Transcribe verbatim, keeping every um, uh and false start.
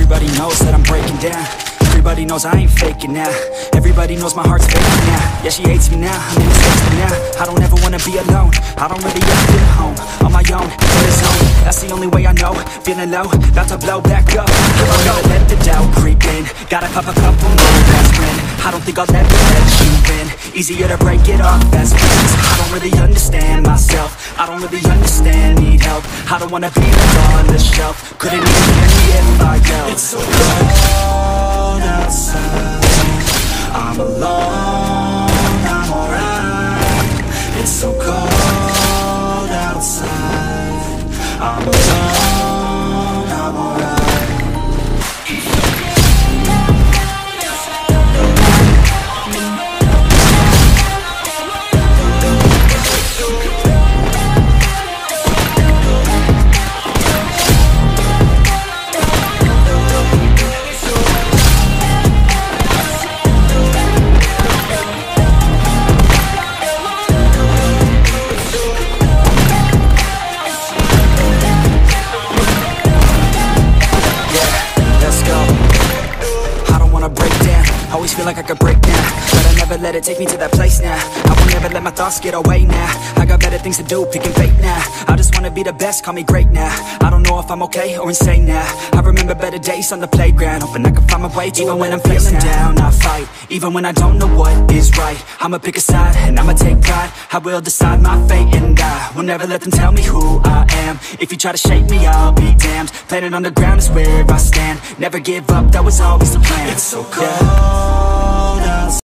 Everybody knows that I'm breaking down. Everybody knows I ain't faking now. Everybody knows my heart's faking now. Yeah, she hates me now, I'm in the space now. I don't ever wanna be alone. I don't really ever feel at home. On my own, in the zone. That's the only way I know. Feeling low, about to blow back up. I'm gonna let the doubt creep in. Gotta pop a couple more aspirin. I don't think I'll ever let you win. Easier to break it off best friends. I don't really understand myself. I don't really understand, need help. I don't wanna be left on the shelf. Couldn't even hear me if I yelled. It's so cold outside, I'm alone, I'm alright. It's so cold outside, I'm alone, I'm alright. Always feel like I could break now, but I never let it take me to that place now. I will never let my thoughts get away now. I got better things to do, picking fate now. I just wanna be the best, call me great now. I don't know if I'm okay or insane now. I remember better days on the playground, hoping I can find my way to even when I'm feeling down, I fight. Even when I don't know what is right, I'ma pick a side and I'ma take pride. I will decide my fate and I will never let them tell me who I am. If you try to shake me, I'll be damned. Planet on the ground is where I stand. Never give up, that was always the plan. It's so cold, yeah.